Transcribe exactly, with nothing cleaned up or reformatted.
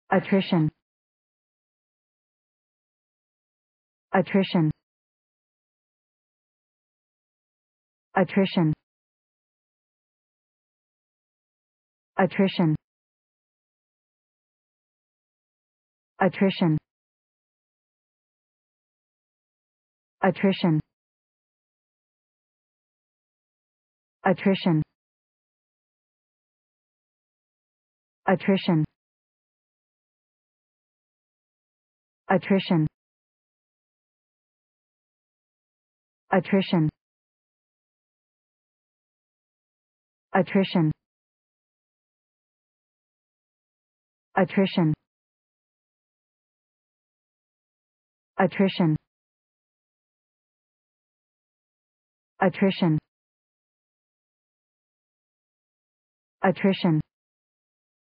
attrition, attrition, attrition, attrition, attrition, attrition, attrition, attrition, attrition, attrition, attrition, attrition, attrition, attrition, attrition,